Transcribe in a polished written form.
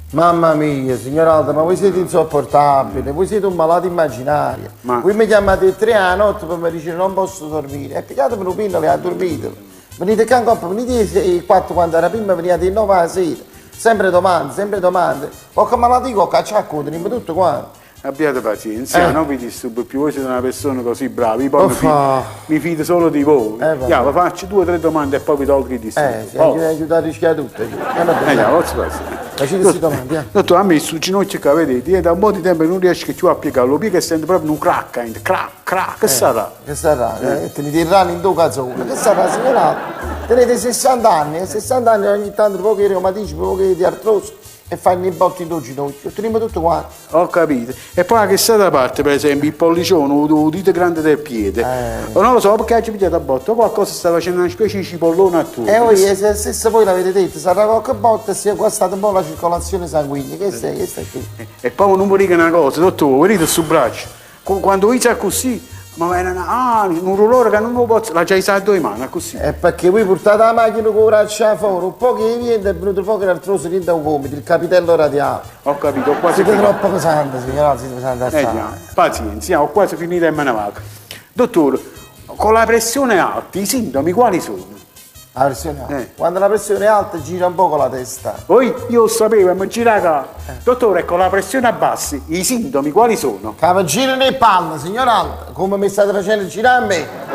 Mamma mia, signor Aldo, ma voi siete insopportabili, voi siete un malato immaginario. Voi mi chiamate a 3 a notte per mi dire non posso dormire. E pigliatemi un pinno e ha dormito. Venite qua in coppa, venite il 4 quando era prima, venite il 9 alla sera. Sempre domande, sempre domande. O che malato dico, cacciacco, teniamo tutto quanto. Abbiate pazienza, non vi disturbo più, voi siete una persona così brava, io poi mi fido solo di voi. Vi faccio 2 o 3 domande e poi vi tolgo i disturbi. Sì, aiutate a rischiare tutto. Facete queste domande. Dottore, a me sul ginocchio che vedete, da un po' di tempo non riesco più a piegarlo, piega e sento proprio un crack, crack, che sarà? Che sarà? Tenete il rano in due calzone, che sarà, signora? Tenete 60 anni, 60 anni ogni tanto pochi reumatismi, pochi di artrosi. E fanno i botti in due ginocchio, teniamo tutto qua. Ho capito. E poi che sta da parte, per esempio, il pollicione o il dito grande del piede? O non lo so, perché ci pigliate a botta, qualcosa sta facendo una specie di cipollone a tu. Voi, se voi l'avete detto, sarà qualche botta e sia guastata un po' la circolazione sanguigna, che stai qui? E poi non mi dica una cosa, dottore, venite sul braccio, quando inizia così, ma un rullore che non lo posso, l'ha già usato in mano, così. È perché voi portate la macchina con la braccia fuori, un po' che viene è venuto fuori l'artrosi lì da un gomito, il capitello radiale. Ho capito, ho quasi finito. Siete troppo pesante, signora, siete pesante assai. Pazienza, ho quasi finito e me ne vado. Dottore, con la pressione alta, i sintomi quali sono? La pressione alta? Quando la pressione è alta gira un po' con la testa. Poi io lo sapevo, mi gira Dottore, con la pressione a bassi, i sintomi quali sono? Che mi girano le palle, signor Alto, come mi state facendo girare a me.